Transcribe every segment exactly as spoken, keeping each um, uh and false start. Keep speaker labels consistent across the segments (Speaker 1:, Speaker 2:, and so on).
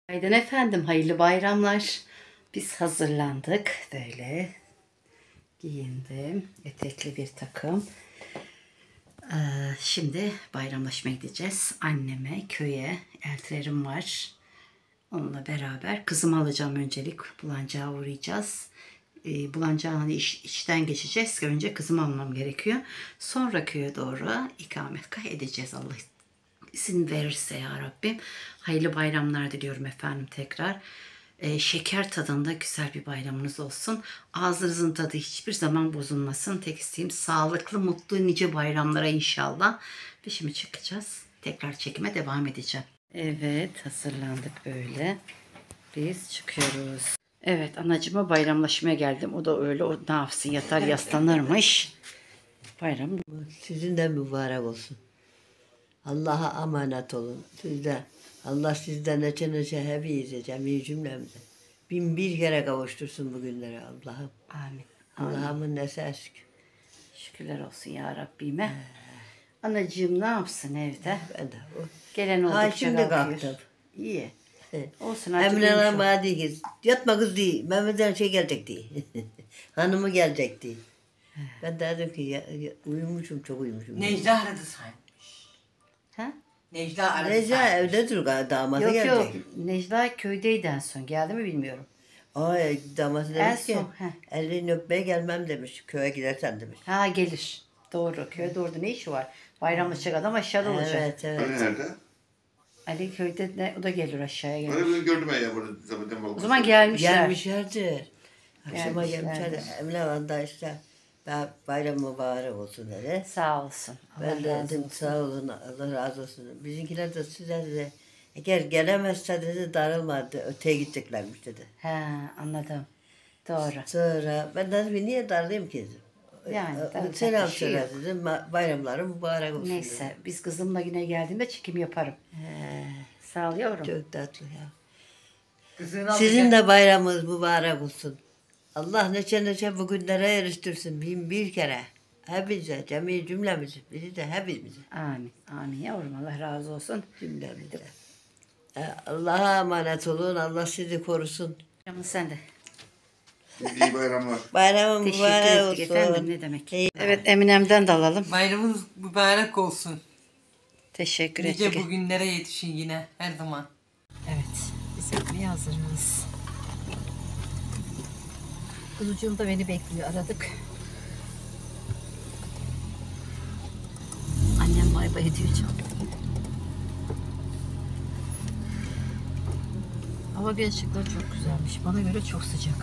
Speaker 1: Günaydın efendim, hayırlı bayramlar. Biz hazırlandık. Böyle giyindim. Etekli bir takım. Ee, şimdi bayramlaşmaya gideceğiz. Anneme, köye eltilerim var. Onunla beraber kızımı alacağım öncelik. Bulancağa uğrayacağız. Ee, Bulancağa hani iş, işten geçeceğiz. Önce kızımı almam gerekiyor. Sonra köye doğru ikametgah edeceğiz Allah izin verirse ya Rabbim. Hayırlı bayramlar diliyorum efendim tekrar. Ee, şeker tadında güzel bir bayramınız olsun. Ağzınızın tadı hiçbir zaman bozulmasın. Tek isteğim sağlıklı, mutlu, nice bayramlara inşallah. Ve şimdi çıkacağız. Tekrar çekime devam edeceğim. Evet, hazırlandık böyle. Biz çıkıyoruz. Evet, anacığıma bayramlaşmaya geldim. O da öyle. O ne yapsın, yatar yaslanırmış. Bayram.
Speaker 2: Sizin de mübarek olsun. Allah'a emanet olun. Siz de Allah sizden neçe neçe hepinize cemi cümlemize bin bir kere kavuştursun bugünlere Allah'ım.
Speaker 1: Amin.
Speaker 2: Allah'ımın nesi eşk.
Speaker 1: Şükürler olsun ya Rabbime. Anacığım ne yapsın evde?
Speaker 2: Ben de o.
Speaker 1: Gelen
Speaker 2: Ha
Speaker 1: oldukça
Speaker 2: şimdi
Speaker 1: kalkıyor.
Speaker 2: kalktım.
Speaker 1: İyi. Olsun artık.
Speaker 2: Emine
Speaker 1: uyumuş
Speaker 2: Hanım
Speaker 1: ol.
Speaker 2: bana diyor ki yatma kız diye. Mehmet'den şey gelecek diye. Hanımı gelecek diye. Ben de dedim ki ya, ya, uyumuşum çok uyumuşum.
Speaker 3: Necla aradı saymış.
Speaker 1: Ha?
Speaker 3: Necla aradı
Speaker 2: Necla
Speaker 3: saymış.
Speaker 2: evdedir galiba damatı
Speaker 1: Yok
Speaker 2: gelecek.
Speaker 1: yok. Necla köydeydi en son. Geldi mi bilmiyorum.
Speaker 2: Ay damatı
Speaker 1: En
Speaker 2: demiş ki
Speaker 1: son, heh.
Speaker 2: elini öpmeye gelmem demiş. Köye gidersen demiş.
Speaker 1: Ha gelir. Doğru. Köye doğru ne işi var? Bayramlaşacak adam aşağıda olacak.
Speaker 2: Evet evet.
Speaker 4: Ali nerede?
Speaker 1: Ali köyde ne? O da gelir aşağıya gelir.
Speaker 4: Ali ben gördüm ya burada zaten
Speaker 1: O zaman gelmişler.
Speaker 2: Gelmişlerdir. Akşama
Speaker 1: Gelmişlerdir.
Speaker 2: gelmişlerdir. Emine Hanım'da işte ben bayram mübarek olsun dedi.
Speaker 1: Sağ olsun. Allah
Speaker 2: Ben de
Speaker 1: razı
Speaker 2: dedim
Speaker 1: olsun.
Speaker 2: sağ olun Allah razı olsun. Bizimkiler de size dedi. Eğer gelemezse dedi darılmadı. Öteye gideceklermiş dedi.
Speaker 1: He anladım. Doğru.
Speaker 2: Sonra ben dedim ki niye darlayayım ki dedim.
Speaker 1: Yani,
Speaker 2: Ee,
Speaker 1: darılacak
Speaker 2: Selam
Speaker 1: bir şey
Speaker 2: söyle
Speaker 1: yok.
Speaker 2: dedim. "Ma- Bayramları mübarek olsun dedim.
Speaker 1: Neyse biz kızımla yine geldiğimde çekim yaparım. Sağ ol yavrum.
Speaker 2: Çok tatlı ya.
Speaker 3: Kızını
Speaker 2: Sizin
Speaker 3: alacak.
Speaker 2: de bayramınız mübarek olsun. Allah neçe neçe bugünlere eriştirsin bin bir kere. Hepinize, cemi cümlemizi, bizi de hepimizi
Speaker 1: Amin. Amin yavrum. Allah razı olsun.
Speaker 2: cümlemize. Ee, Allah'a emanet olun, Allah sizi korusun.
Speaker 1: Ama sen de.
Speaker 4: İyi bayramlar.
Speaker 2: Bayramın
Speaker 1: Teşekkür
Speaker 2: mübarek
Speaker 1: ettik
Speaker 2: olsun.
Speaker 1: efendim. Ne demek.
Speaker 2: İyi.
Speaker 1: Evet Eminem'den de alalım.
Speaker 3: Bayramınız mübarek olsun.
Speaker 1: Teşekkür
Speaker 3: Nice
Speaker 1: ettik.
Speaker 3: bugünlere yetişin yine her zaman.
Speaker 1: Evet. Biz yapmaya hazırız. Kuzucuğum da beni bekliyor. Aradık. Annem bay bay ediyor çok. Hava gerçekten çok güzelmiş. Bana göre çok sıcak.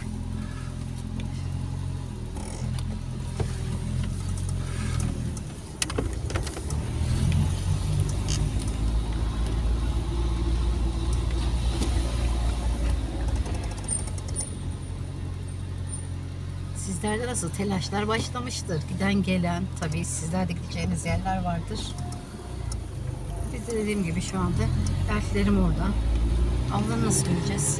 Speaker 1: Sizlerde nasıl telaşlar başlamıştır? Giden gelen, tabii sizlerde gideceğiniz yerler vardır. Biz de dediğim gibi şu anda elflerim orada. Abla nasıl göreceğiz?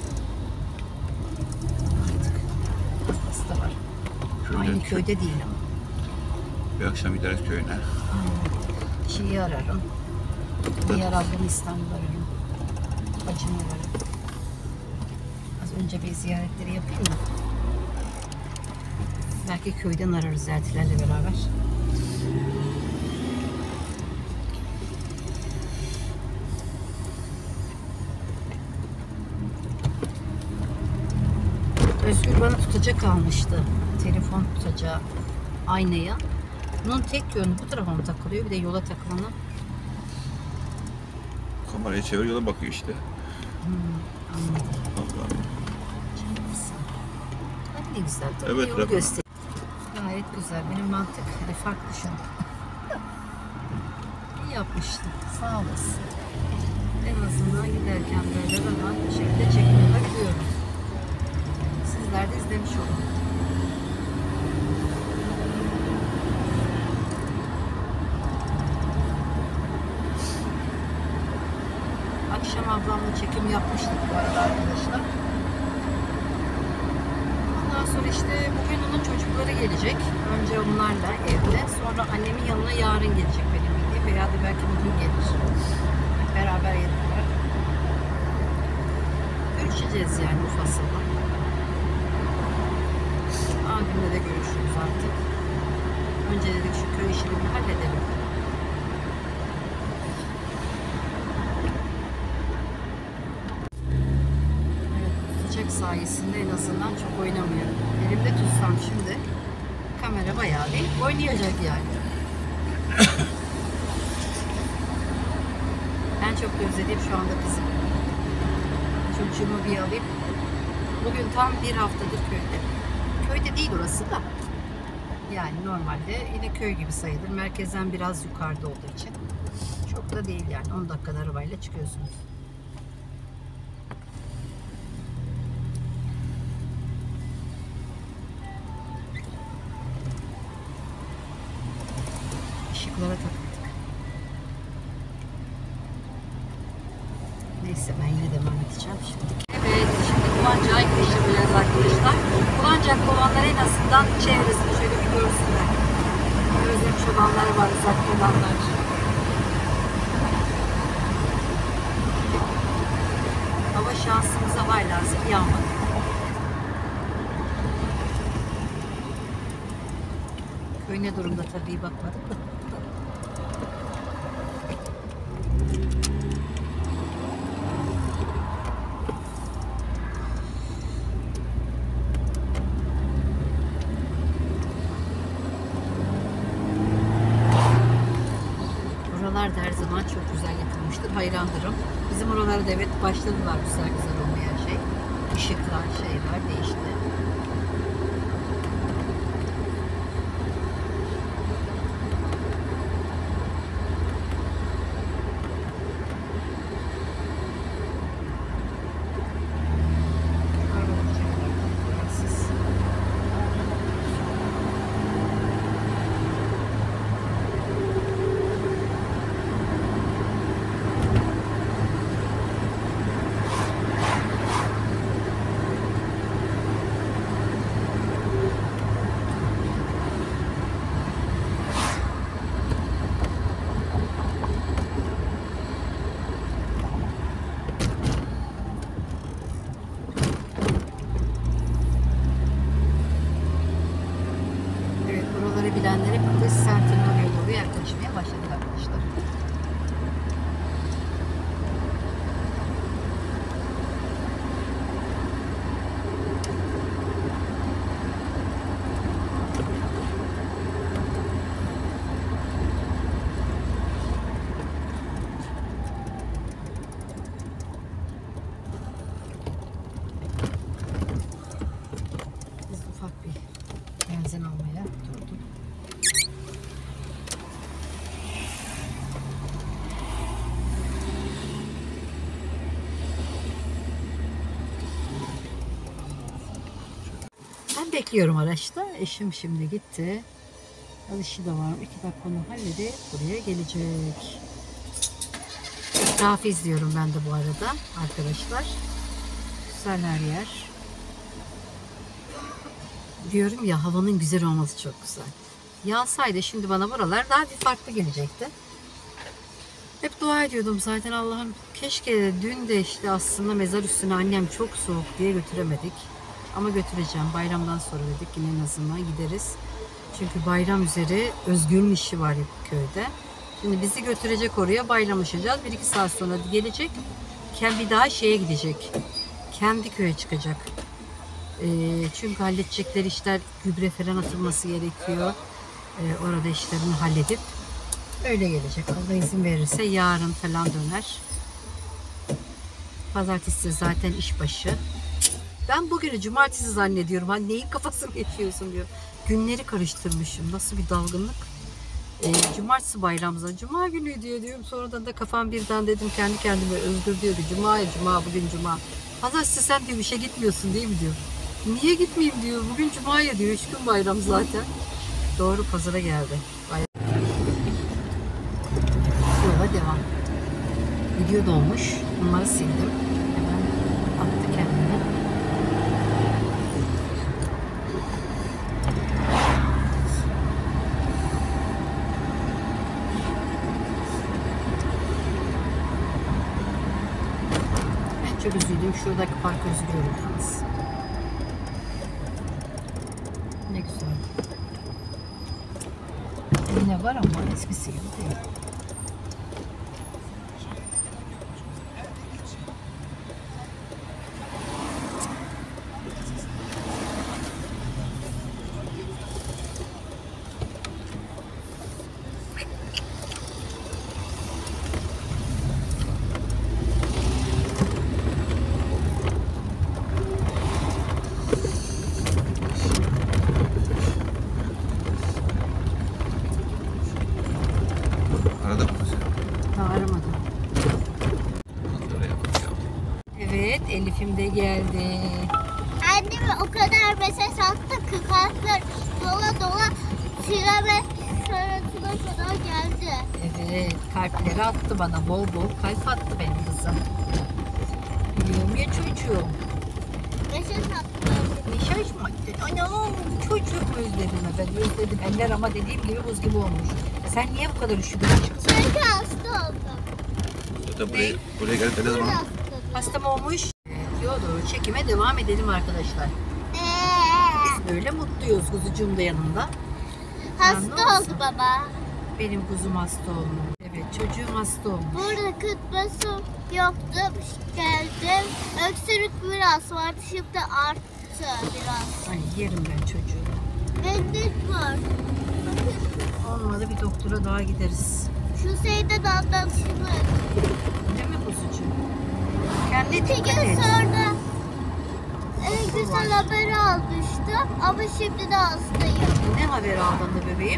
Speaker 1: Artık hastası da var. Aynı köyde değil ama.
Speaker 5: Bir akşam gideriz köyüne.
Speaker 1: Şeyi ararım. Diğer ablamı İstanbul'da ararım. Bacımı ararım. Az önce bir ziyaretleri yapayım mı? Belki köyden ararız eltilerle beraber. Özgür bana tutacak almıştı. Telefon tutacağı aynaya. Bunun tek yönü bu tarafa mı takılıyor? Bir de yola takılanı.
Speaker 5: Kamerayı çevir yola bakıyor işte.
Speaker 1: Anladım.
Speaker 5: Allah.
Speaker 1: Ne güzel. Tabii
Speaker 5: Evet,
Speaker 1: yolu
Speaker 5: Rabbim.
Speaker 1: göster. Gayet güzel. Benim mantık hani farklı şu an. İyi yapmıştın. Sağ olasın. En azından giderken böyle rahat bir şekilde çekim yapabiliyorum. Sizler de izlemiş olun. Akşam ablamla çekim yapmıştık bu arada arkadaşlar. Ondan sonra işte bugün onun çocukları gelecek. Önce onlarla evde. Sonra annemin yanına yarın gelecek benim bildiğim. Veya da belki bugün gelir. Hep beraber gelirler. görüşeceğiz yani Ufas'la. Abimle de görüşürüz artık. Önce dedik şu köy işini bir halledelim. Evet, çiçek sayesinde en azından çok oynamıyorum. Elimde tutsam şimdi kamera bayağı bir oynayacak yani. En çok özlediğim şu anda kızım. Çocuğumu bir alayım. Bugün tam bir haftadır köyde. Köyde değil orası da. Yani normalde yine köy gibi sayılır. Merkezden biraz yukarıda olduğu için. Çok da değil yani. on dakikada arabayla çıkıyorsunuz. Işıklara takıldık. Neyse ben yine devam edeceğim şimdi. Evet, şimdi Kulancak'a geçeceğiz arkadaşlar. Kulancak'ta olanlar en azından çevresini şöyle bir görsünler. Özlemiş olanlar var, uzakta olanlar. Hava şansımıza hala yağmadı. Köy ne durumda tabii bakmadık da. Buralar da her zaman çok güzel yapılmıştır. Hayranlarım. Bizim oralarda evet başladılar güzel güzel olmaya şey. Işıklar, şeyler değişti. Bilenlere Kıbrıs Sentinel'e doğru yaklaşmaya başladık arkadaşlar. Biz ufak bir benzin almaya durduk. Ben bekliyorum araçta. Eşim şimdi gitti. Alışı da var. İki dakika onu halledip buraya gelecek. Etrafı izliyorum ben de bu arada arkadaşlar. Güzel her yer. Diyorum ya havanın güzel olması çok güzel. Yağsaydı şimdi bana buralar daha bir farklı gelecekti. Hep dua ediyordum zaten Allah'ım. Keşke dün de işte aslında mezar üstüne annem çok soğuk diye götüremedik. Ama götüreceğim. Bayramdan sonra dedik yine en azından gideriz. Çünkü bayram üzeri Özgür'ün işi var köyde. Şimdi bizi götürecek oraya bayramlaşacağız. Bir iki saat sonra gelecek. Bir daha şeye gidecek. Kendi köye çıkacak. E, çünkü halledecekleri işler gübre falan atılması gerekiyor. E, orada işlerini halledip öyle gelecek. Allah izin verirse yarın falan döner. Pazartesi zaten işbaşı. Ben bugünü cumartesi zannediyorum. Hani neyin kafasını geçiyorsun diyor. Günleri karıştırmışım. Nasıl bir dalgınlık. E, cumartesi bayramımıza. Cuma günü diyor diyorum. Sonradan da kafam birden dedim kendi kendime Özgür diyordu. Cuma ya cuma bugün cuma. Pazartesi sen diyor işe gitmiyorsun değil mi diyor. Niye gitmeyeyim diyor. Bugün cuma ya diyor. Üç gün bayram zaten. Doğru pazara geldi. Bayram. Yola devam. Video dolmuş. Bunları sildim. Hemen attı kendini. En çok üzüldüğüm gördüğüm şuradaki park özgürlüğü yalnız. Ne güzel. Yine var ama eskisi gibi değil.
Speaker 5: Arada mı mesela?
Speaker 1: Daha aramadım.
Speaker 5: Oraya bakacağım.
Speaker 1: Evet, Elif'im de geldi.
Speaker 6: Anneme o kadar mesaj attı ki kalpler dola dola sineme şarasına kadar geldi.
Speaker 1: Evet, kalpleri attı bana. Bol bol kalp attı benim kızım. Biliyorum ya çocuğum.
Speaker 6: Mesaj attı.
Speaker 1: Mesaj mı attın? Anam, çocuğum özledim ben. Özledim. Eller ama dediğim gibi buz gibi olmuş. Sen niye bu kadar üşüdün aşkım?
Speaker 6: Çünkü hasta oldum.
Speaker 5: Zaten buraya, buraya gelip ne
Speaker 6: Çok
Speaker 5: zaman?
Speaker 6: hasta.
Speaker 1: Hasta mı olmuş? Diyor doğru. Çekime devam edelim arkadaşlar.
Speaker 6: Ee,
Speaker 1: Biz böyle mutluyuz. Kuzucuğum da yanında.
Speaker 6: hasta oldu baba.
Speaker 1: Benim kuzum hasta olmuş. Evet, çocuğum hasta olmuş.
Speaker 6: Burada kıtması yoktu. Geldim. Öksürük biraz vardı. Şimdi arttı biraz.
Speaker 1: Ay yerim ben çocuğu.
Speaker 6: Mendil var.
Speaker 1: Olmadı bir doktora daha gideriz.
Speaker 6: Şu şeyden anlatılır.
Speaker 1: Değil mi kuzucuğum? Kendine
Speaker 6: İki
Speaker 1: dikkat
Speaker 6: gün
Speaker 1: et.
Speaker 6: sonra en güzel haberi almıştım. Ama şimdi de hastayım.
Speaker 1: Ne haber aldın da bebeğim?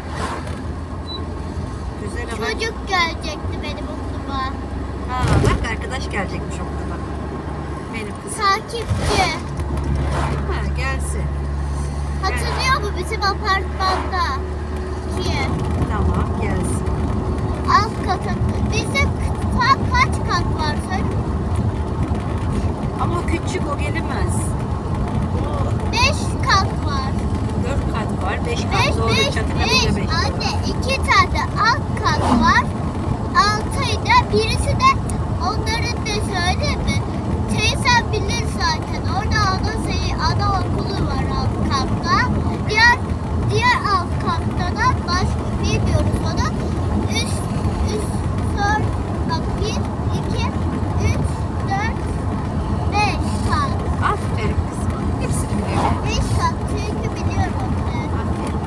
Speaker 1: Güzel haber.
Speaker 6: Çocuk gelecekti benim okuluma.
Speaker 1: Ha, bak arkadaş gelecekmiş okula. Benim kızım.
Speaker 6: Takipçi.
Speaker 1: Ha, gelsin.
Speaker 6: Hatırlıyor mu bizim apartmanda? Ki
Speaker 1: Tamam, gelsin.
Speaker 6: alt kata. Bizim ka- kaç kat var sen?
Speaker 1: Ama o küçük, o gelemez. O
Speaker 6: Beş kat var.
Speaker 1: dört kat var, beş kat
Speaker 6: Beş,
Speaker 1: doğru
Speaker 6: beş,
Speaker 1: çatıda
Speaker 6: beş.
Speaker 1: bir de beş.
Speaker 6: Anne iki tane alt kat var. Altıydı. Birisi de onların da söyleyeyim mi? Teyzem bilir zaten. Orada ana, şey, ana okulu var alt katta. Diğer diğer alt katta da başka bilmiyoruz onu. Üst, üst, son, bak bir, iki, üç, dört, beş kat.
Speaker 1: Aferin kızım. Hepsini biliyorum.
Speaker 6: Beş kat çünkü biliyorum ben.
Speaker 1: Aferin.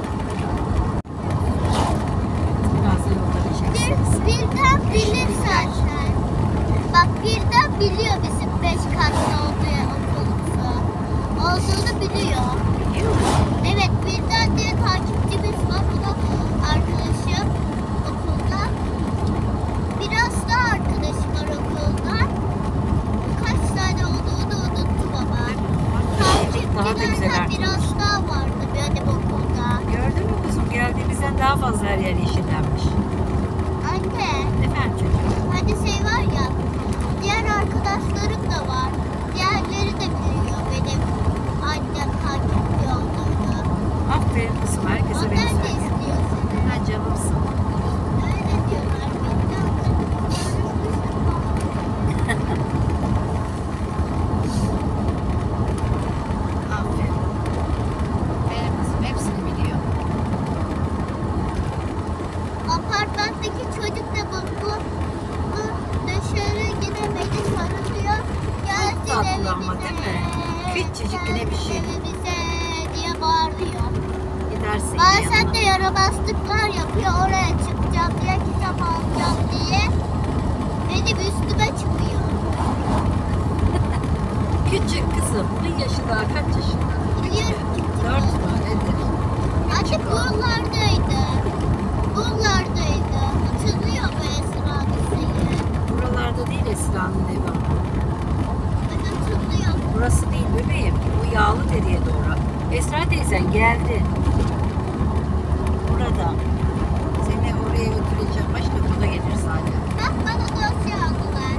Speaker 1: Biraz da yolda
Speaker 6: Bir,
Speaker 1: geçeceksiniz.
Speaker 6: birden bilir zaten. Bak birden biliyor bizim beş katlı olduğu okulumuzu. Olduğunu biliyor.
Speaker 1: Biliyor musun?
Speaker 6: Evet birden diye takipçimiz var. O da arkadaşım okulda. Biraz daha arkadaşım var okulda. Kaç tane olduğunu unuttum ama.
Speaker 1: Daha da güzel
Speaker 6: Takipçilerden
Speaker 1: arkadaş.
Speaker 6: biraz daha vardı benim okulda.
Speaker 1: Gördün mü kuzum? Geldiğimizden daha fazla her yer yeşillenmiş.
Speaker 6: Anne.
Speaker 1: Efendim çocuğum?
Speaker 6: Hani şey var ya, diğer arkadaşlarım da var. Diğerleri de biliyor benim annem takipçi olduğunu.
Speaker 1: Aferin kızım. Herkese beni
Speaker 6: Onlar da
Speaker 1: söylüyor.
Speaker 6: istiyor seni.
Speaker 1: Ha canımsın.
Speaker 6: Öyle diyorlar.
Speaker 1: Aferin. Benim kızım hepsini biliyor.
Speaker 6: Apartmandaki çocuk da bu, bu, bu dışarı gidemedi sarılıyor. Gelsin
Speaker 1: tatlı ama
Speaker 6: evimize.
Speaker 1: değil mi? Küçücük yine bir şey.
Speaker 6: Gelsin evimize diye bağırıyor.
Speaker 1: Gidersin
Speaker 6: Bazen
Speaker 1: yanına.
Speaker 6: de yaramazlıklar yapıyor. Oraya çıkacağım diye, kitap alacağım diye. Benim üstüme çıkıyor.
Speaker 1: Küçük kızım. Bunun yaşı daha kaç yaşında?
Speaker 6: Biliyorum ki.
Speaker 1: Dört mü? Nedir?
Speaker 6: Anne buralardaydı. Buralardaydı. Hatırlıyor mu Esra Lise'yi?
Speaker 1: Buralarda değil Esra'nın evi ama.
Speaker 6: Ben hatırlıyorum.
Speaker 1: Burası değil bebeğim. Bu yağlı deriye doğru. Esra teyzen geldi. Burada. Seni oraya götüreceğim. Başka burada gelir zaten.
Speaker 6: Bak bana dosya aldılar.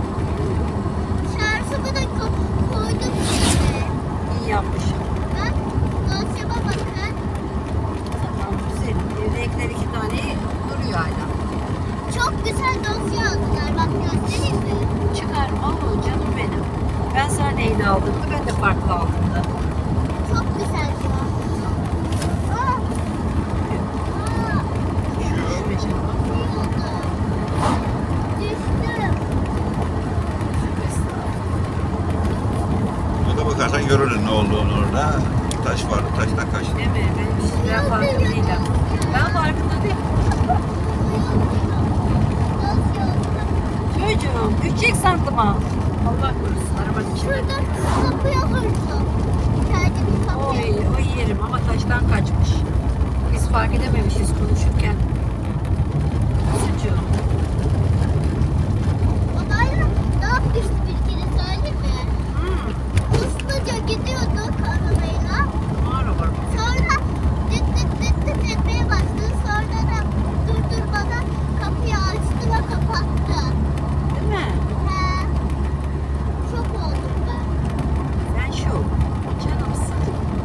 Speaker 6: Şarjımı da ko- koydum içine.
Speaker 1: İyi yapmışım.
Speaker 6: Bak dosyama bakın.
Speaker 1: Tamam güzelim. Evdekiler iki tane duruyor hala.
Speaker 6: Çok güzel dosya aldılar. Bak göstereyim mi?
Speaker 1: Çıkar. Oo canım benim. Ben Onlar neyle aldırdı? Ben de farklı aldım da.
Speaker 6: Çok güzel şu an. Aa! Aa!
Speaker 1: Şuraya canım.
Speaker 6: Ne oldu? Düştüm.
Speaker 5: Ona bakarsan görürsün ne olduğunu orada. Taş var, taştan kaçtı.
Speaker 1: Değil mi? Benim sizden farklı değilim. Ben farkında değilim. Çocuğum, düşecek sandım ha. Allah korusun arabanın içinde.
Speaker 6: Şurada kapıya vurdum. Kendimi
Speaker 1: O,
Speaker 6: kapıya.
Speaker 1: o yerim ama taştan kaçmış. Biz fark edememişiz konuşurken. Çocuğum.
Speaker 6: O bayram ne yapmıştı bir kere söyleyeyim mi?
Speaker 1: Hmm.
Speaker 6: Hızlıca gidiyorduk arabayla.
Speaker 1: Mağara var.
Speaker 6: Sonra dıt dıt dıt dıt etmeye başladı. Sonra da durdurmadan kapıyı açtı ve kapattı.
Speaker 1: Değil mi?
Speaker 6: He. Şok oldum ben.
Speaker 1: Sen şu. Canımsın.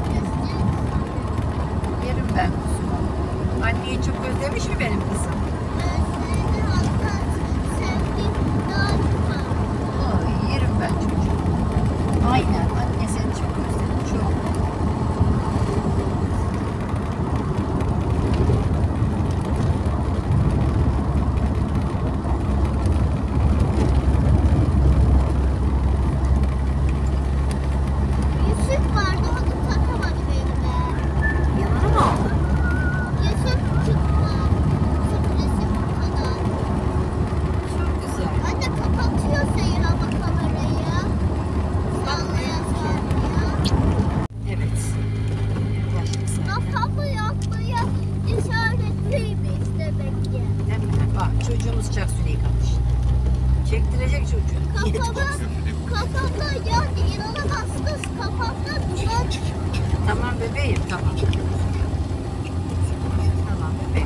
Speaker 1: Yerim ben kuzumu. Anneyi çok özlemiş mi benim kızım?
Speaker 6: Özledi hatta sevdi daha çok.
Speaker 1: Oy, yerim ben çocuğum. Aynen. Anne seni çok özledi. Çok.
Speaker 6: Yusuf vardı onu takamadım evde.
Speaker 1: Yanına mı aldın?
Speaker 6: Yusuf çıktı. Sürprizi bu kadar.
Speaker 1: Çok güzel.
Speaker 6: Anne kapatıyor Seyir ama kamerayı. Sallayan sallayan.
Speaker 1: Evet. Yaklaştık sana.
Speaker 6: Kafamı yapmaya işaretliymiş demek ki.
Speaker 1: Değil mi? Bak çocuğumuz sıcak suyla yıkamış. Çektirecek çocuğu.
Speaker 6: Kafama, kafamda yani inanamazsınız kafamda duman.
Speaker 1: Tamam bebeğim tamam. Tamam bebeğim.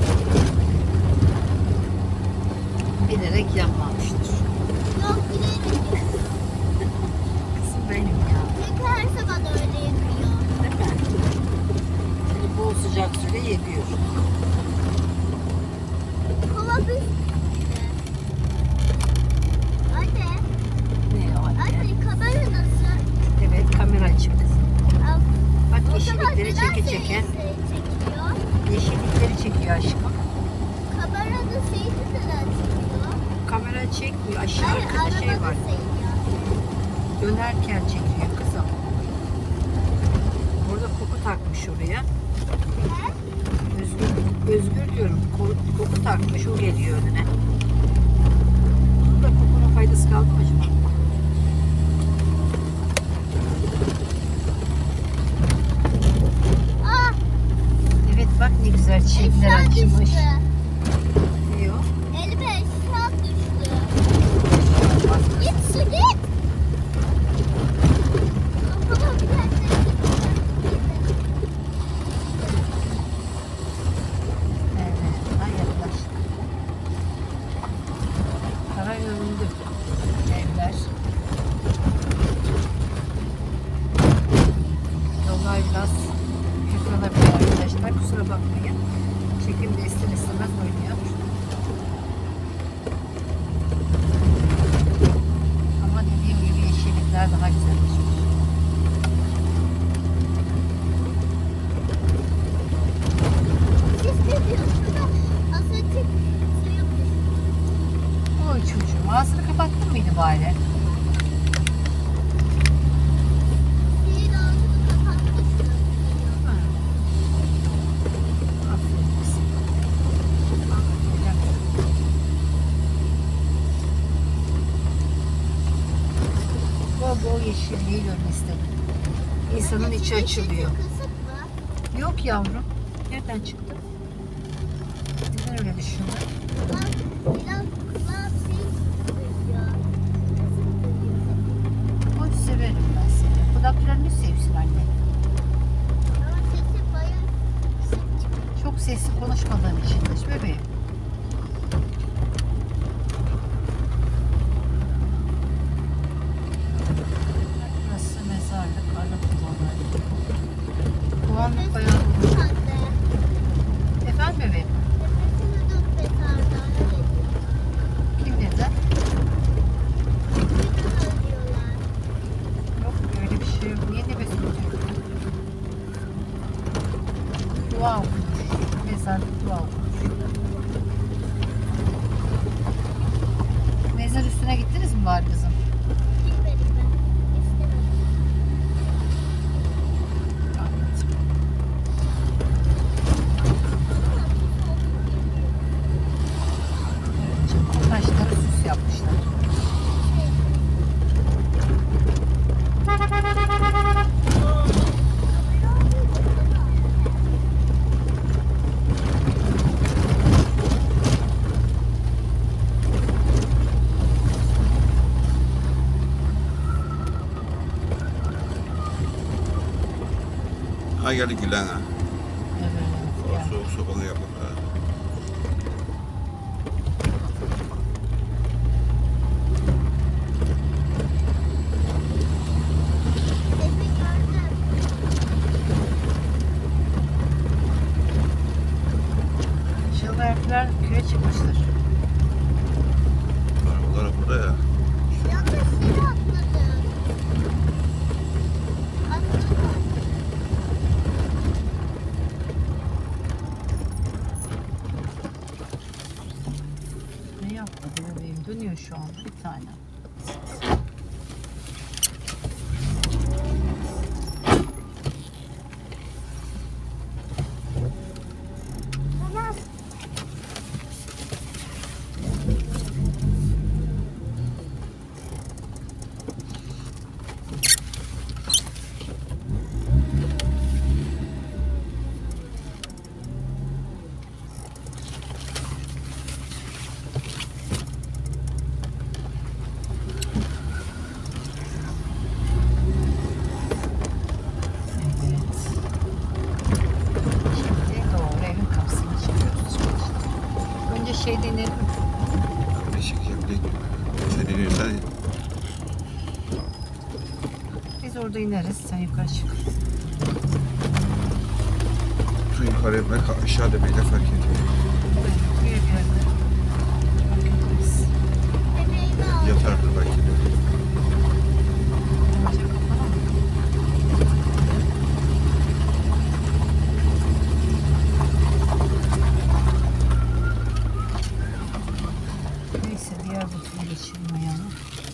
Speaker 1: Bilerek yapmamıştır.
Speaker 6: Yok bilerim.
Speaker 1: Kızım benim ya.
Speaker 6: Çünkü her zaman öyle yapıyor.
Speaker 1: Değil mi? Seni bol sıcak suyla yıkıyor.
Speaker 6: Kova bir... Anne,
Speaker 1: Ne o anne?
Speaker 6: anne kamera nasıl?
Speaker 1: Evet kamera açık.
Speaker 6: Al.
Speaker 1: Bak
Speaker 6: O zaman
Speaker 1: yeşillikleri
Speaker 6: neden
Speaker 1: çeke
Speaker 6: seni
Speaker 1: çeke.
Speaker 6: çekiyor?
Speaker 1: Yeşillikleri çekiyor aşkım.
Speaker 6: Kameranın seyri neden çekiyor?
Speaker 1: Kamera çekmiyor. Aşağı
Speaker 6: Hayır,
Speaker 1: arkada şey var.
Speaker 6: arabanın seyri.
Speaker 1: Dönerken çekiyor kızım. Orada koku takmış oraya.
Speaker 6: Ne?
Speaker 1: Özgür, özgür diyorum. Ko- Koku takmış. O geliyor önüne. Burada kokunun faydası kaldı mı acaba?
Speaker 6: Ah,
Speaker 1: Evet bak ne güzel çiçekler
Speaker 6: eşya
Speaker 1: açmış.
Speaker 6: düştü.
Speaker 1: Diyor.
Speaker 6: Elime eşya düştü. Git su git. Kafama bir tane
Speaker 1: Evet. Ay arkadaşlar. Karar yoruldu. Evler. Yollar biraz kötü olabilir arkadaşlar. Kusura bakmayın. Çekimde ister istemez oynuyor. Ama dediğim gibi yeşillikler daha güzelmiş.
Speaker 6: Siz ne diyorsunuz? Asetik suyu
Speaker 1: Oy çocuğum ağzını kapattın mıydı bari?
Speaker 6: sihir ağzını kapatmıştı.
Speaker 1: Ha. Aferin kızım. Aferin. Bol bol yeşilliği görün istedim. İnsanın içi açılıyor.
Speaker 6: Kısık mı?
Speaker 1: Yok yavrum. Nereden çıktı? Neden öyle düşündün?
Speaker 6: Bak, biraz kulağım şey duyuyor. Kısık duyuyor.
Speaker 1: Oy severim ben seni. Kulaklarını sevsin anne.
Speaker 6: Ama sesi bayağı kısık çıkıyor.
Speaker 1: Çok sesli konuşmadığın için de bebeğim. Burası mezarlık. Arada kullanılır. Kullanmak bayağı
Speaker 6: Nefes anne.
Speaker 1: Efendim bebeğim?
Speaker 6: Nefesini tut mezardan. Öyle diyor.
Speaker 1: Kim dedi?
Speaker 6: Duydun mu diyorlar.
Speaker 1: dua okumuş. Mezarlık dua okumuş. Mezar üstüne gittiniz mi bari kızım?
Speaker 6: Gitmedim ben. İstemedim.
Speaker 1: Anladım. Evet canım, o taşları süs yapmışlar.
Speaker 5: Ha geldi Gülen ha.
Speaker 1: Evet. Ya.
Speaker 5: Soğuk sobanı yapın ha.
Speaker 6: Evi gördüm.
Speaker 1: Şılbayaklar köye çıkmıştır.
Speaker 5: Arabalar burada ya.
Speaker 6: Yanlış yere atladım. Atladım.
Speaker 1: Ne yaptı bebeğim? Dönüyor şu an bir tane.
Speaker 6: Tamam.
Speaker 1: Evet. Şimdi doğru evin kapısını çıkıyoruz. Önce şey deneyelim.
Speaker 5: Ne çekeceğim değil. Sen iniyorsan
Speaker 1: Biz orada ineriz. Sen yukarı çık.
Speaker 5: şu yukarı inmek aşağı demeyi de fark ediyor.
Speaker 1: Bir yerde. Bakıyoruz.
Speaker 6: Bebeğimi al.
Speaker 5: Yatardır belki de.
Speaker 1: Önce kapalı mı? Neyse diğer butuna geçelim ayağını.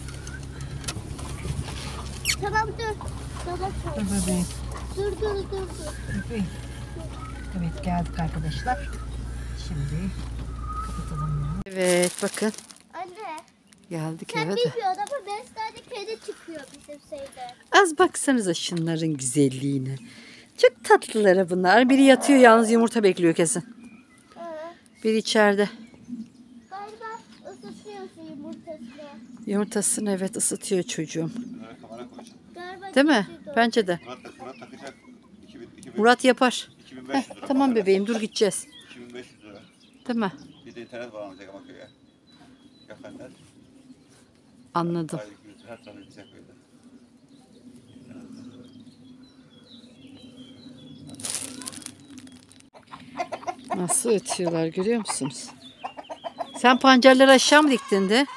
Speaker 6: Tamam dur. Baba
Speaker 1: Dur
Speaker 6: sor.
Speaker 1: bebeğim.
Speaker 6: Dur dur dur dur.
Speaker 1: Bebeğim. Evet geldik arkadaşlar. Şimdi kapatalım ya. Evet bakın
Speaker 6: Anne.
Speaker 1: geldik
Speaker 6: Sen
Speaker 1: eve de.
Speaker 6: bilmiyorsun ama beş tane kedi çıkıyor bizim şeyde.
Speaker 1: Az baksanıza şunların güzelliğine. Çok tatlılara bunlar. Biri yatıyor yalnız yumurta bekliyor kesin.
Speaker 6: Ee,
Speaker 1: Biri içeride.
Speaker 6: galiba ısıtıyorsun yumurtasını.
Speaker 1: Yumurtasını evet ısıtıyor çocuğum.
Speaker 5: Bunları kamera koyacağım.
Speaker 6: Galiba
Speaker 1: Değil mi?
Speaker 6: ısıtıyor.
Speaker 1: Bence de.
Speaker 5: Murat, Murat takacak. iki bin, iki bin,
Speaker 1: Murat yapar.
Speaker 5: iki bin
Speaker 1: Heh,
Speaker 5: beş yüz lira.
Speaker 1: tamam
Speaker 5: kamera.
Speaker 1: bebeğim dur gideceğiz.
Speaker 5: iki bin beş yüz lira.
Speaker 1: Değil mi?
Speaker 5: Bir de internet bağlanacak ama köye. Yakanlar.
Speaker 1: Anladım.
Speaker 5: Aylık yüz lira her tarafı bize köyde.
Speaker 1: Nasıl ötüyorlar görüyor musunuz? Sen pancarları aşağı mı diktin de?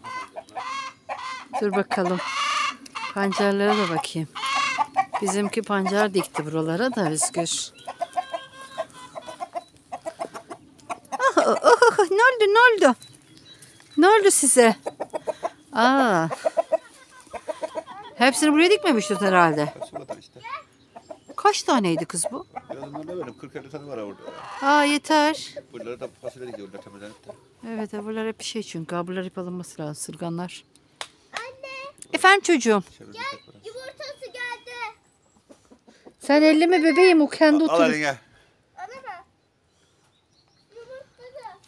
Speaker 1: Dur bakalım. Pancarlara da bakayım. Bizimki pancar dikti buralara da Özgür. Oh, oh, oh, ne oldu ne oldu? Ne oldu size? Aa. Hepsini buraya dikmemiştir herhalde.
Speaker 5: Sonradan işte.
Speaker 1: Kaç taneydi kız bu?
Speaker 5: Yazın ne böyle kırk elli tane var orada.
Speaker 1: Aa yeter.
Speaker 5: Buraları da fasulye dikiyorlar temizlenip de.
Speaker 1: Evet buralar hep bir şey çünkü. Ablalar hep alınması lazım. Sırganlar.
Speaker 6: Anne
Speaker 1: Efendim çocuğum.
Speaker 5: Çevirdik tekrar.
Speaker 6: yumurtası geldi.
Speaker 1: Sen elleme bebeğim o kendi
Speaker 5: Al
Speaker 1: oturur.
Speaker 5: eline.
Speaker 6: Ana bak. Yumurtladı.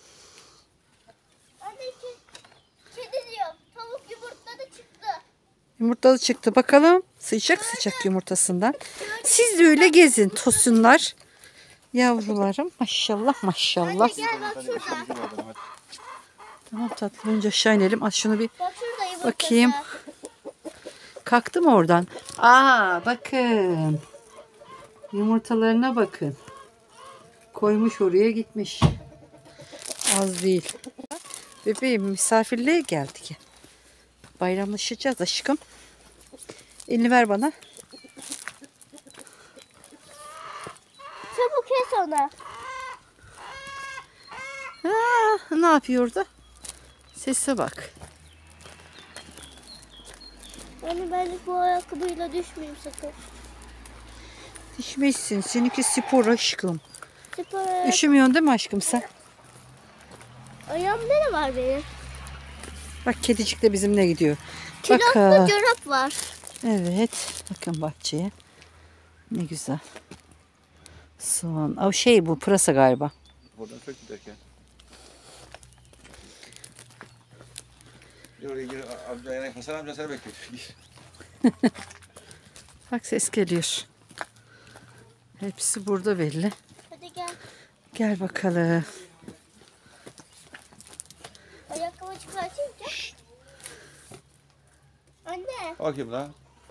Speaker 6: Anne ke- kedi diyorum. Tavuk yumurtladı çıktı.
Speaker 1: Yumurtalı çıktı bakalım. Sıcak sıcak yumurtasından. Siz de öyle gezin tosunlar. Yavrularım maşallah maşallah.
Speaker 6: Anne gel bak şurada.
Speaker 1: Tamam tatlım önce aşağı inelim. Al şunu bir
Speaker 6: Bak şurada yumurtası.
Speaker 1: bakayım. Kalktı mı oradan? Aa bakın. Yumurtalarına bakın. Koymuş oraya gitmiş. Az değil. Bebeğim misafirliğe geldik. Bayramlaşacağız aşkım. Elini ver bana.
Speaker 6: Çabuk kes
Speaker 1: yapıyor orada? Sese bak.
Speaker 6: Yani ben bu ayakkabıyla düşmeyeyim sakın.
Speaker 1: Düşmezsin. Seninki spor aşkım.
Speaker 6: Spor ayak...
Speaker 1: Üşümüyorsun değil mi aşkım sen?
Speaker 6: Ayağımda ne var benim?
Speaker 1: Bak kedicik de bizimle gidiyor.
Speaker 6: Kilotlu
Speaker 1: Bakın.
Speaker 6: çorap var.
Speaker 1: Evet. Bakın bahçeye. Ne güzel. Soğan. O şey bu pırasa galiba.
Speaker 5: Oradan sök giderken. Gir oraya gir. Amca yani Hasan amca seni bekliyor. Gir.
Speaker 1: Bak ses geliyor. Hepsi burada belli.
Speaker 6: Hadi gel.
Speaker 1: Gel bakalım.
Speaker 6: Ayakkabı çıkartayım ki. Anne.
Speaker 5: Bakayım lan.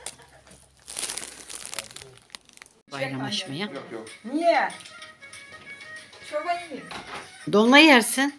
Speaker 1: Bayramlaşmaya.
Speaker 5: Yok yok.
Speaker 3: Niye? Çorba yiyeyim.
Speaker 1: Dolma yersin.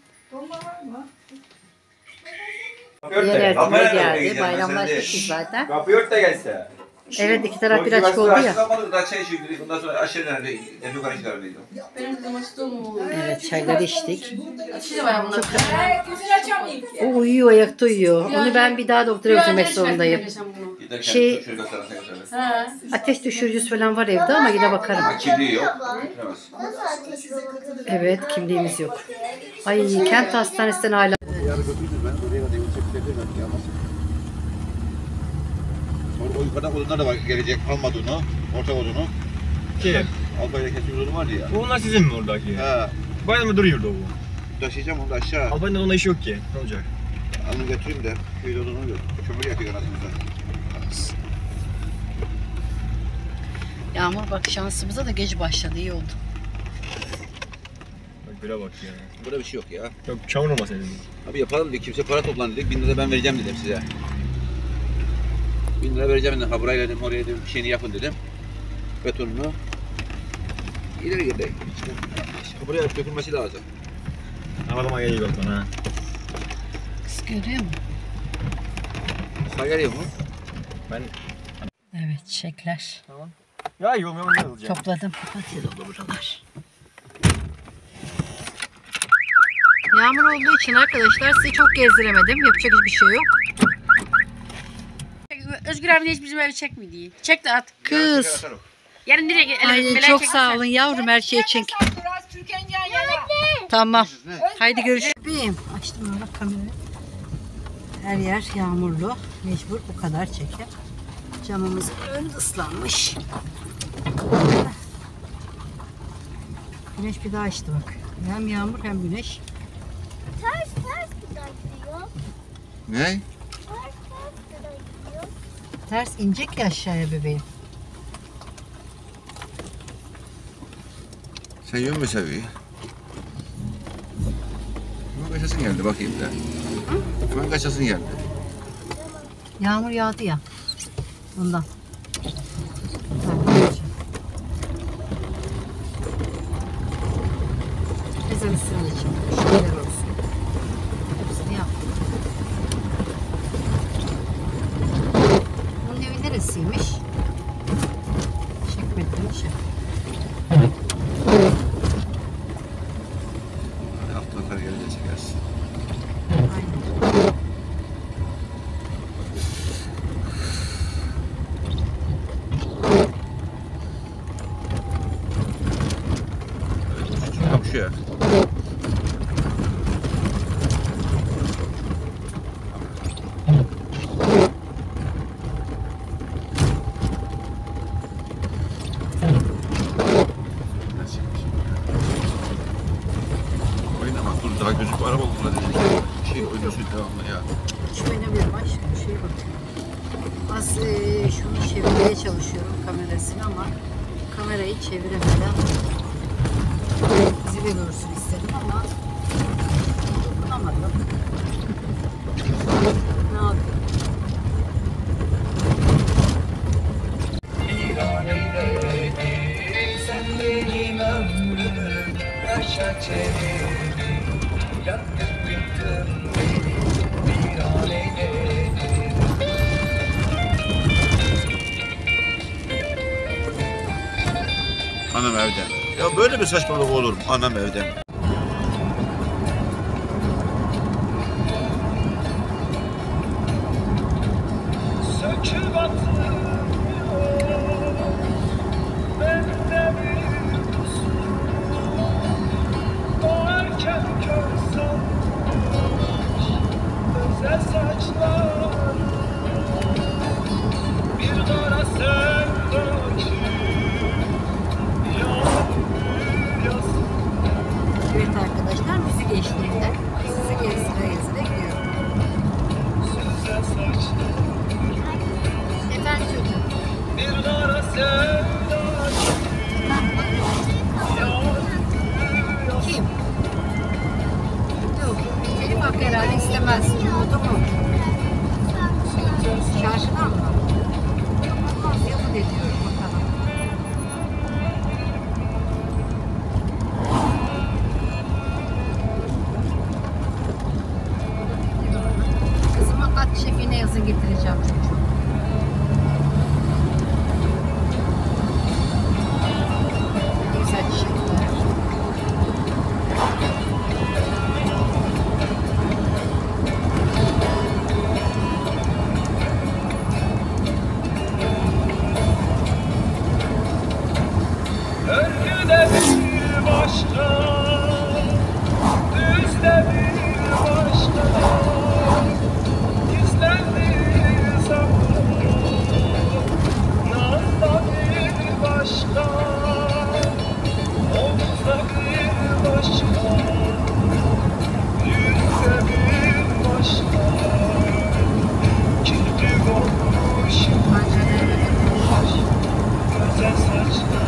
Speaker 1: Diğer erteme geldi. Bayramlaşmışız zaten.
Speaker 7: Kapıyı ört de gelse.
Speaker 1: Evet iki taraf bir açık oldu ya.
Speaker 5: Daha çay içiyor. Ondan sonra aşağı nerede? En yukarı çıkardı.
Speaker 1: Evet çayları içtik.
Speaker 3: Şimdi var bunlar.
Speaker 1: O uyuyor ayakta uyuyor. Onu ben bir daha doktora götürmek zorundayım. Şey- Ateş düşürücüsü falan var evde ama yine bakarım.
Speaker 5: Kimliği yok.
Speaker 6: Nasıl ateş yok?
Speaker 1: Evet kimliğimiz yok. Ay kent hastanesinden hala.
Speaker 5: Yarı götürdüm ben. Oraya kadar çektirdim ben. Yalnız. Sonra o yukarıdan odunlar da var. Gelecek almadı onu. Ortak odunu.
Speaker 7: Kim?
Speaker 5: Alpayla kesmiş odun vardı ya.
Speaker 7: Onlar sizin mi oradaki?
Speaker 5: Ha.
Speaker 7: Bayram mı duruyordu o?
Speaker 5: Taşıyacağım onu da aşağı.
Speaker 7: Albay'ın onda işi yok ki. Ne olacak?
Speaker 5: Onu götüreyim de köyde odunu gör. Kömür yakıyor anasını.
Speaker 1: Yağmur bak şansımıza da geç başladı iyi oldu.
Speaker 7: Bak böyle bak ya.
Speaker 5: Burada bir şey yok ya.
Speaker 7: Yok çamur olma senin.
Speaker 5: Abi yapalım dedik. Kimse para toplan dedik. Bin lira ben vereceğim dedim size. Bin lira vereceğim dedim. Ha burayla dedim. Oraya dedim. Bir şeyini yapın dedim. Betonunu. İleri gidelim. İşte, işte buraya dökülmesi lazım.
Speaker 7: Havalıma geliyor bak bana.
Speaker 1: Kız görüyor musun?
Speaker 5: Sağ geliyor mu?
Speaker 7: Ben...
Speaker 1: Evet çiçekler.
Speaker 7: Tamam. Ya yolum yolum ne olacak?
Speaker 1: Topladım. Papatya dolu buralar. Yağmur olduğu için arkadaşlar sizi çok gezdiremedim. Yapacak hiçbir şey yok.
Speaker 8: Özgür abi de hiç bizim evi çekmiyor diye. Çek de at.
Speaker 1: Kız.
Speaker 8: Yarın direkt
Speaker 1: Ay, çok sağ olun yavrum her şey için. Tamam. Haydi görüşürüz. Açtım ona kamerayı. Her yer yağmurlu. Mecbur bu kadar çeker. Camımızın önü ıslanmış. Güneş bir daha açtı bak. Hem yağmur hem güneş.
Speaker 6: Ters ters kadar gidiyor.
Speaker 5: Ne?
Speaker 6: Ters ters kadar gidiyor.
Speaker 1: Ters inecek ya aşağıya bebeğim.
Speaker 5: Sen yiyor musun seviyor? Hemen kaçasın geldi bakayım da. Hemen kaçasın geldi.
Speaker 1: Yağmur yağdı ya. Ondan. Güzel üstüne için. Şöyle olsun. Hepsini yaptım. Bunun evi neresiymiş? Çekmedim şey.
Speaker 5: Altına yukarı gelince çekersin.
Speaker 1: Aynen.
Speaker 5: Komşu ya. Oynama dur daha gözük araba bulma dedik. Şey oynuyorsun devamlı ya.
Speaker 1: Hiç oynamıyorum aşkım. Bir şey bak. Az e, şunu çevirmeye çalışıyorum kamerasını ama kamerayı çeviremeden bizi de görsün istedim ama dokunamadım. Ne yapayım?
Speaker 5: Anam evde. Ya böyle bir saçmalık olur mu? Anam evde.
Speaker 9: Evet arkadaşlar, müzik eşliğinde sizi gezire gezire gidiyorum. Efendim çocuğum. Kim? Yok, Elif Hakkı herhalde istemez. Motor mu? Şarkıdan mı? Olmaz ya, bu dediyorum bakalım. Kızıma kat şefine yazın getireceğim çocuğum. Güzel çiçekler.
Speaker 10: Örgüde bir başka, düzde bir başka, gizlendiği zaman, nazda bir başka, omuzda bir başka, yüzde bir başka, kirpi olmuş, güzel saçlar.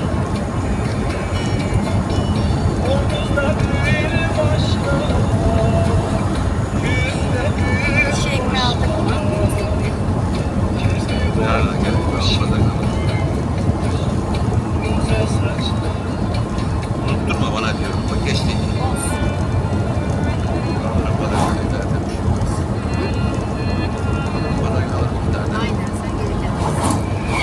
Speaker 9: Şey mi aldık mı?
Speaker 5: Yarın gelip başladı. Unutturma bana diyorum. Bak geçti.
Speaker 9: Aynen, sen gelirken alsın.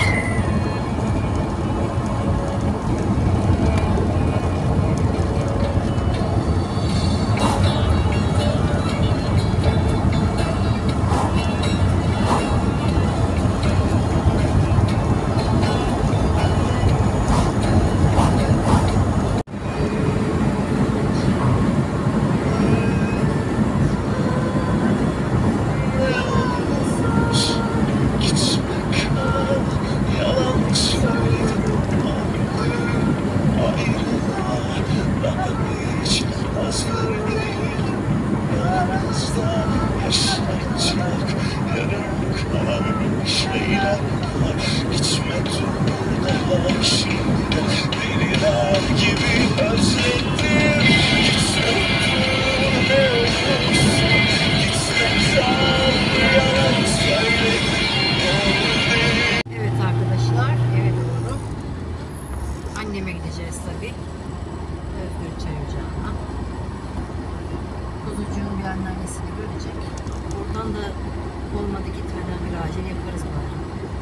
Speaker 9: Evet arkadaşlar, eve doğru. Anneme gideceğiz tabii. Özgür çay ocağına. Kuzucuğun bir anneannesini görecek. Oradan da olmadı gitmeden bir acil yaparız bari.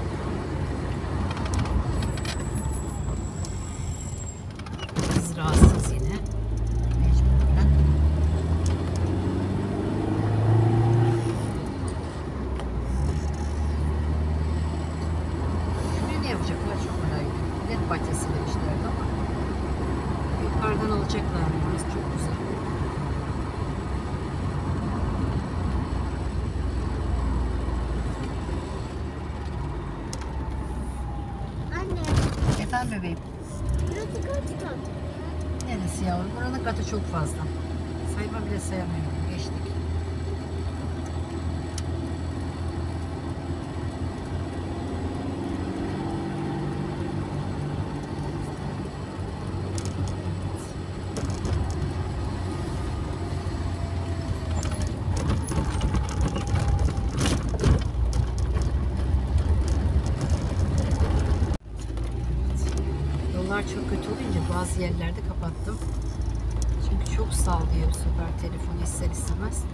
Speaker 9: Kız rahatsız yine. Mecburen. Şimdi ne yapacaklar çok merak ediyorum. Net bahçesi demişlerdi ama yukarıdan alacaklar. Burası çok güzel.
Speaker 6: Anne,
Speaker 9: Efendim bebeğim.
Speaker 6: burası kaç kat?
Speaker 9: Neresi yavrum? Buranın katı çok fazla. Sayma bile sayamıyorum. Geçtik. Yollar çok kötü olunca bazı yerlerde kapattım. Çünkü çok sallıyor bu sefer telefonu ister istemez.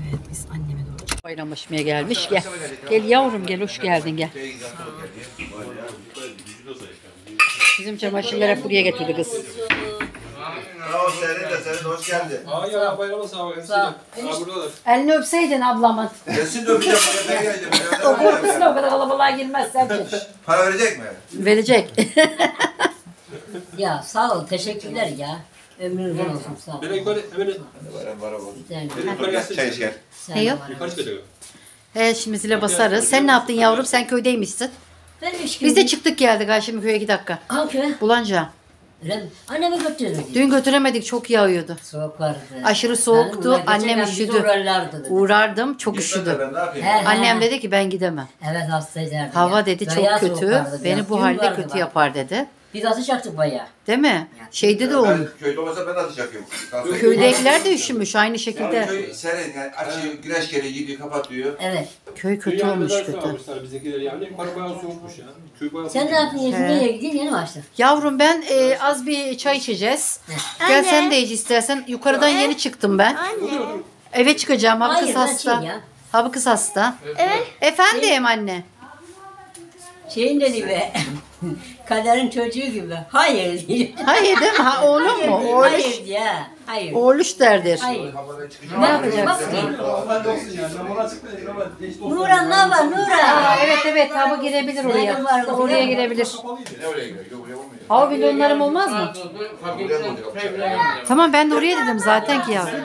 Speaker 9: Evet biz anneme doğru bayramlaşmaya gelmiş. Gel. Gel yavrum gel hoş geldin gel. Bizim çamaşırları hep buraya getirdi kız.
Speaker 4: Sağ ol senin de senin hoş geldin.
Speaker 7: Aa ya bayramı sağ ol.
Speaker 9: Sağ ol.
Speaker 7: Aa buradalar.
Speaker 9: Elini öpseydin ablamın.
Speaker 4: Gelsin de öpeceğim. Ben geldim.
Speaker 9: O korkusuna o kadar kalabalığa girmez Serpil.
Speaker 4: Para verecek mi?
Speaker 9: Verecek.
Speaker 11: Ya sağ ol, teşekkürler ya. Ömrün uzun olsun, sağ ol.
Speaker 7: Beni yukarı hemen
Speaker 4: Bayram var olsun.
Speaker 11: Yani,
Speaker 7: beni yukarı gelsene.
Speaker 4: Çay iç gel.
Speaker 11: sen
Speaker 1: Ne
Speaker 11: de
Speaker 1: yok?
Speaker 11: bana
Speaker 7: Yukarı
Speaker 11: bak.
Speaker 7: çıkacak.
Speaker 1: He şimdi zile basarız. Sen ne yaptın yavrum? Sen köydeymişsin.
Speaker 11: Ben üç gün...
Speaker 1: Biz de çıktık geldik ha şimdi köye iki dakika.
Speaker 11: Hangi?
Speaker 1: Bulanca.
Speaker 11: Öyle mi? Annemi götürdüm.
Speaker 1: Dün götüremedik çok yağıyordu.
Speaker 11: Soğuk vardı.
Speaker 1: Aşırı soğuktu,
Speaker 11: Yani bunlar
Speaker 1: annem
Speaker 11: geçen bizi
Speaker 1: üşüdü.
Speaker 11: uğrarlardı dedi.
Speaker 1: Uğrardım çok
Speaker 4: Gitmez de
Speaker 1: üşüdü.
Speaker 4: ben ne yapayım?
Speaker 11: He, he,
Speaker 1: Annem
Speaker 11: he.
Speaker 1: dedi ki ben gidemem.
Speaker 11: Evet hastaydı.
Speaker 1: Hava
Speaker 11: ya.
Speaker 1: dedi çok
Speaker 11: Bayağı soğuk
Speaker 1: kötü.
Speaker 11: vardı
Speaker 1: Beni
Speaker 11: biraz.
Speaker 1: bu
Speaker 11: Gün
Speaker 1: halde
Speaker 11: vardı
Speaker 1: kötü
Speaker 11: bak.
Speaker 1: yapar dedi.
Speaker 11: Biz atı çaktık bayağı.
Speaker 1: Değil mi? Şeyde de olmuş.
Speaker 4: Ben köyde olmasa ben de atış yapıyorum. Kalsın.
Speaker 1: Köydekiler de üşümüş aynı
Speaker 4: Yani
Speaker 1: şekilde.
Speaker 4: köy serin yani açıyor, güneş geliyor, gidiyor, kapatıyor.
Speaker 11: Evet.
Speaker 1: Köy kötü
Speaker 7: Dünya
Speaker 1: olmuş
Speaker 7: kadar
Speaker 1: kötü.
Speaker 7: sağlamışlar bizdekiler yani. Yukarı bayağı soğukmuş ya. Köy bayağı
Speaker 11: Sen
Speaker 7: soğuk.
Speaker 11: ne yaptın? Yesin
Speaker 1: He.
Speaker 11: nereye gideyim? Yeni mi açtın?
Speaker 1: Yavrum ben e, az bir çay içeceğiz. Gel sen de iç istersen. Yukarıdan yeni çıktım ben. Eve çıkacağım. Hava
Speaker 11: Hayır
Speaker 1: kız
Speaker 11: ben
Speaker 1: hasta.
Speaker 11: şeyim ya.
Speaker 1: Hava kız hasta. Evet. Efendim anne.
Speaker 11: Şeyin dedi be. Kaderin çocuğu gibi. Hayır diyor.
Speaker 1: Hayır değil mi? Ha, oğlum mu? Oğluş.
Speaker 11: Hayır ya. Hayır.
Speaker 1: Oğluş derdir.
Speaker 11: Hayır.
Speaker 1: Ne yapacaksın?
Speaker 11: Nuran ne var Nuran?
Speaker 1: Aa, evet evet hava girebilir oraya. Oraya girebilir.
Speaker 4: Ne oraya gidiyor? Yok, buraya olmuyor.
Speaker 1: Hava bidonlarım olmaz mı?
Speaker 4: Buraya mı oluyor?
Speaker 1: Tamam ben de oraya dedim zaten ki ya.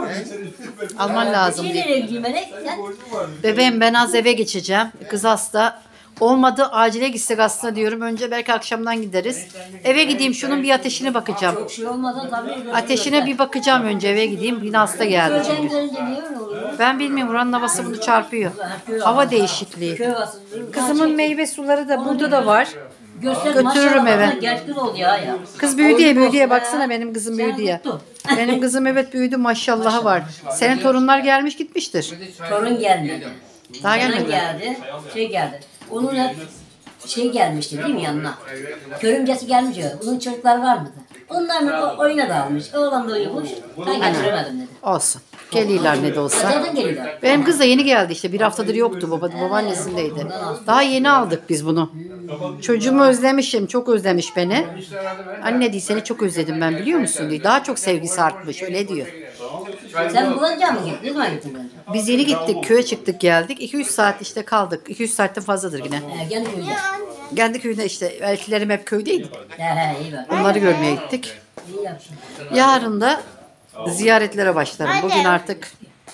Speaker 1: Alman lazım
Speaker 11: Şey
Speaker 1: diye.
Speaker 11: nereye gideyim Melek? Sen?
Speaker 1: Bebeğim ben az eve geçeceğim. Kız hasta. Olmadı acile gitsek aslında diyorum. Önce belki akşamdan gideriz. Eve gideyim şunun bir ateşine bakacağım.
Speaker 11: Çok şey olmadan tabii.
Speaker 1: Ateşine bir bakacağım önce eve gideyim. Yine hasta geldi
Speaker 11: Köyden
Speaker 1: çünkü.
Speaker 11: gelince niye öyle oluyor?
Speaker 1: Ben bilmiyorum buranın havası bunu çarpıyor. Hava değişikliği.
Speaker 11: Köy havası.
Speaker 1: Kızımın meyve suları da burada da var.
Speaker 11: Göster,
Speaker 1: götürürüm
Speaker 11: maşallah,
Speaker 1: eve.
Speaker 11: Genç kız oldu ya. ya.
Speaker 1: Kız büyüdü ya
Speaker 11: Oldu
Speaker 1: büyüdü ya
Speaker 11: oldu
Speaker 1: baksana
Speaker 11: ya.
Speaker 1: benim kızım
Speaker 11: Sen
Speaker 1: büyüdü ya.
Speaker 11: tuttun.
Speaker 1: Benim kızım evet büyüdü maşallahı var. Senin torunlar gelmiş gitmiştir.
Speaker 11: Torun gelmedi.
Speaker 1: Daha
Speaker 11: Torun
Speaker 1: gelmedi.
Speaker 11: geldi. Şey geldi. Onun hep şey gelmişti değil mi yanına? Görümcesi gelmiş ya. Onun çocukları var mıydı? Onlarla o- oyuna dalmış. Oğlan da uyumuş. Ben getiremedim dedi.
Speaker 1: Olsun. Geliyorlar ne de olsa.
Speaker 11: Nereden geliyorlar?
Speaker 1: Benim kız da yeni geldi işte. Bir haftadır yoktu. Baba, babaannesindeydi. Daha yeni aldık biz bunu. Çocuğumu özlemişim. Çok özlemiş beni. Anne diye seni çok özledim ben biliyor musun diye. Daha çok sevgisi artmış. Öyle diyor.
Speaker 11: Sen Bulanca mı gittin? Ne zaman gittin Bulanca?
Speaker 1: Biz yeni gittik. Köye çıktık geldik. iki üç saat işte kaldık. iki üç saatten fazladır yine.
Speaker 11: He gel köyde.
Speaker 1: Kendi köyde işte. Eltilerim hep köydeydi.
Speaker 11: He he iyi bak.
Speaker 1: Onları görmeye gittik.
Speaker 11: İyi yapsın.
Speaker 1: Yarın da ziyaretlere başlarım. Bugün artık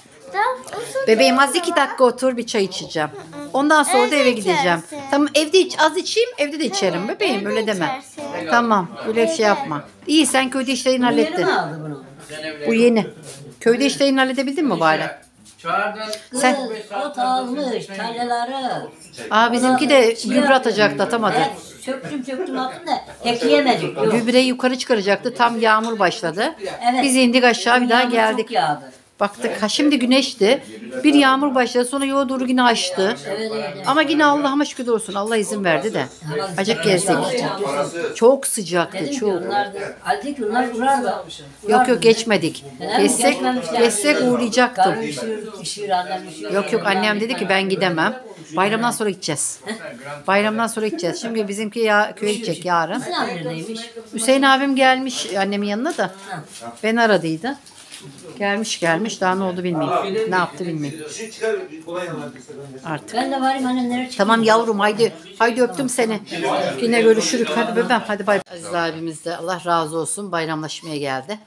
Speaker 1: bebeğim az iki dakika otur bir çay içeceğim. Ondan sonra da eve gideceğim. Tamam evde iç az içeyim evde de içerim bebeğim öyle deme. Tamam öyle bir şey yapma. İyi sen köyde işlerini
Speaker 11: Yeni
Speaker 1: hallettin.
Speaker 11: mi aldı bunu?
Speaker 1: Bu yeni. Köyde işlerini halledebildin mi bari?
Speaker 11: Kız
Speaker 1: Sen-
Speaker 11: ot almış tarlaları.
Speaker 1: Aa bizimki de gübre atacaktı atamadı.
Speaker 11: Evet söktüm söktüm attım da ekleyemedik. Yok.
Speaker 1: Gübreyi yukarı çıkaracaktı tam yağmur başladı.
Speaker 11: Evet.
Speaker 1: Biz indik aşağı bir daha
Speaker 11: Yağmur
Speaker 1: geldik.
Speaker 11: Çok yağdı.
Speaker 1: Baktık ha şimdi güneşti. Bir yağmur başladı sonra yoğa doğru yine açtı.
Speaker 11: Evet evet.
Speaker 1: Ama yine Allah'ıma şükür olsun. Allah izin verdi de. Acık gezdik. Çok sıcaktı
Speaker 11: Dedim ki
Speaker 1: çok.
Speaker 11: onlar da, halbuki ki onlar uğrar da.
Speaker 1: Yok yok geçmedik.
Speaker 11: Neden?
Speaker 1: Geçsek,
Speaker 11: Geçmemişler.
Speaker 1: geçsek uğrayacaktım.
Speaker 11: Karım üşüyor, üşüyor, annem üşüyor.
Speaker 1: Yok yok annem dedi ki ben gidemem. Bayramdan sonra gideceğiz. Bayramdan sonra gideceğiz. Şimdi bizimki ya, köye gidecek yarın.
Speaker 11: Nasıl neredeymiş?
Speaker 1: Hüseyin abim gelmiş annemin yanına da. Beni aradıydı. Gelmiş gelmiş daha ne oldu bilmiyorum. Ne yaptı bilmiyorum. Artık.
Speaker 11: Ben de varım annemlere çıkayım.
Speaker 1: Tamam yavrum haydi haydi öptüm seni. Yine görüşürük. Hadi bebeğim hadi bay. Aziz abimiz de Allah razı olsun bayramlaşmaya geldi.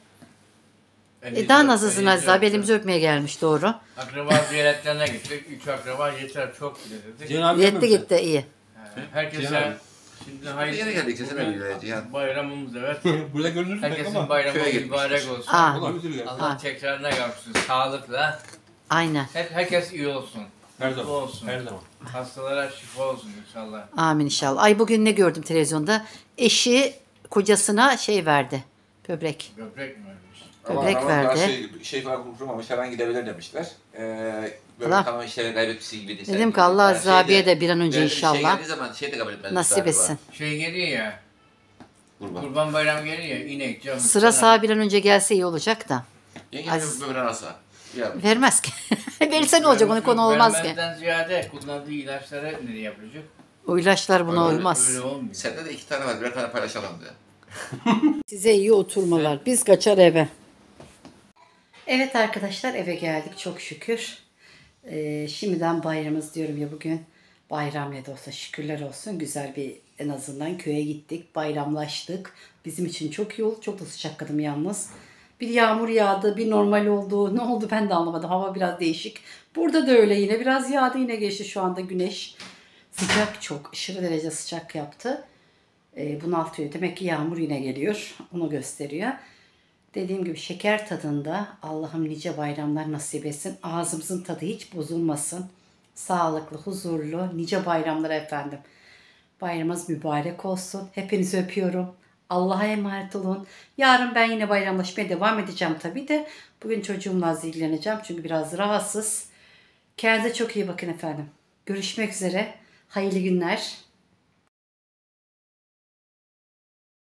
Speaker 1: E daha nasılsın Aziz abi elimizi öpmeye gelmiş doğru.
Speaker 12: Akraba ziyaretlerine gittik. Üç akraba yeter çok dedik.
Speaker 1: Yetti gitti iyi.
Speaker 12: Herkese şimdi hayırlı
Speaker 4: Yeni geldik sesine bile Cihan.
Speaker 12: bayramımız evet.
Speaker 7: Burada görünür
Speaker 12: Herkesin bayramı
Speaker 4: Köye gitmişiz.
Speaker 12: mübarek olsun.
Speaker 1: Aa,
Speaker 12: Allah
Speaker 1: Aa.
Speaker 12: tekrarına kavuşsun sağlıkla.
Speaker 1: aynen.
Speaker 12: Hep herkes iyi olsun.
Speaker 7: Her
Speaker 12: Mutlu
Speaker 7: zaman.
Speaker 12: olsun.
Speaker 7: Her zaman.
Speaker 12: Hastalara şifa olsun inşallah.
Speaker 1: Amin inşallah. Ay bugün ne gördüm televizyonda? Eşi kocasına şey verdi. Böbrek.
Speaker 12: Böbrek mi vermiş?
Speaker 1: Böbrek
Speaker 4: Ama adamlar
Speaker 1: verdi.
Speaker 4: Şey, şey falan kurtulmamış her an gidebilir demişler. Ee, böyle
Speaker 1: Allah.
Speaker 4: tamam işleri kaybetmişsin gibi de.
Speaker 1: Dedim ki Allah Aziz abiye de bir an önce
Speaker 4: Şey
Speaker 1: inşallah
Speaker 4: geldiği zaman şey de kabul etmez.
Speaker 1: nasip etsin.
Speaker 12: Şey geliyor ya.
Speaker 4: Kurban.
Speaker 12: Kurban bayramı geliyor ya. İnek, camı.
Speaker 1: Sıra sağa bir an önce gelse iyi olacak da.
Speaker 4: Yenge
Speaker 1: Aziz-
Speaker 4: böbreği nasıl? Ya,
Speaker 1: Vermez ki. Verirse ne olacak? Onun konu olmaz ki.
Speaker 12: Vermezden ziyade kullandığı ilaçlara nereye yapılacak?
Speaker 1: O ilaçlar buna
Speaker 4: Öyle-
Speaker 1: uymaz.
Speaker 12: Öyle olmuyor.
Speaker 4: sende de iki tane var. Birer tane paylaşalım diye.
Speaker 1: Size iyi oturmalar. Biz kaçar eve. Evet arkadaşlar, eve geldik çok şükür. Ee, şimdiden bayramımız diyorum ya bugün. Bayram ne de olsa şükürler olsun. Güzel bir, en azından köye gittik. Bayramlaştık. Bizim için çok iyi oldu. Çok da sıcakladım yalnız. Bir yağmur yağdı, bir normal oldu. Ne oldu ben de anlamadım. Hava biraz değişik. Burada da öyle yine. Biraz yağdı, yine geçti şu anda güneş. Sıcak, çok aşırı derece sıcak yaptı. E, bunaltıyor. Demek ki yağmur yine geliyor. Onu gösteriyor. Dediğim gibi şeker tadında, Allah'ım nice bayramlar nasip etsin. Ağzımızın tadı hiç bozulmasın. Sağlıklı, huzurlu, nice bayramlar efendim. Bayramımız mübarek olsun. Hepinizi öpüyorum. Allah'a emanet olun. Yarın ben yine bayramlaşmaya devam edeceğim tabii de. Bugün çocuğumla az ilgileneceğim çünkü biraz rahatsız. Kendinize çok iyi bakın efendim. Görüşmek üzere. Hayırlı günler.